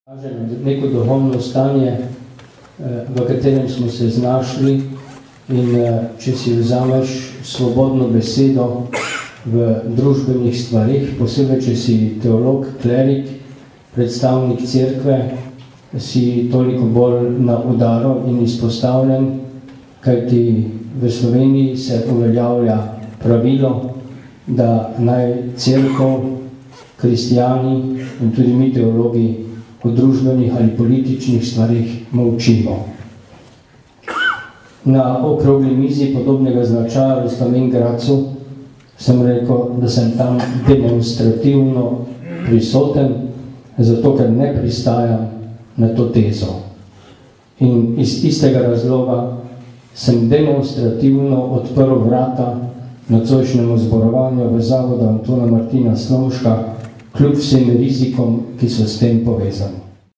Kaže neko duhovno stanje, v katerem smo se znašli, in če si vzameš svobodno besedo v družbenih stvarih, posebej če si teolog, klerik, predstavnik cerkve, si toliko bolj na udaru in izpostavljen, kajti v Sloveniji se uveljavlja pravilo, da naj cerkev, kristjani in tudi mi teologi o družbenih ali političnih stvarih molčimo. Na okrogli mizi podobnega značaja v Slovenj Gradcu sem rekel, da sem tam demonstrativno prisoten, zato ker ne pristajam na to tezo. In iz istega razloga sem demonstrativno odprl vrata nocojšnjemu zborovanju v Zavodu Antona Martina Slomška, kljub vsem rizikom, ki so s tem povezani.